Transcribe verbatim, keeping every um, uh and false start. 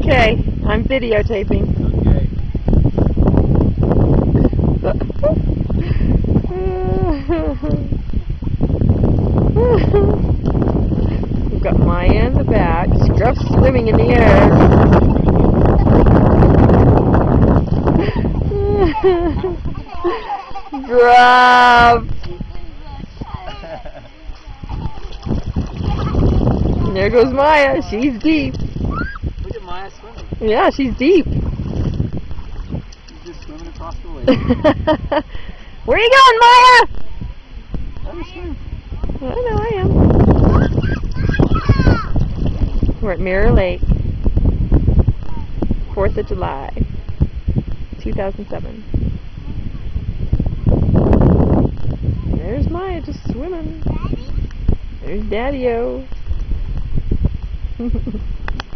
Okay, I'm videotaping. We've got Maya in the back. Scruff swimming in the air. Scruff! And there goes Maya. She's deep. Look at Maya swimming. Yeah, she's deep. She's just swimming across the lake. Where are you going, Maya? Let her swim. I know I am. We're at Mirror Lake. fourth of July, two thousand seven. There's Maya just swimming. There's Daddy-O.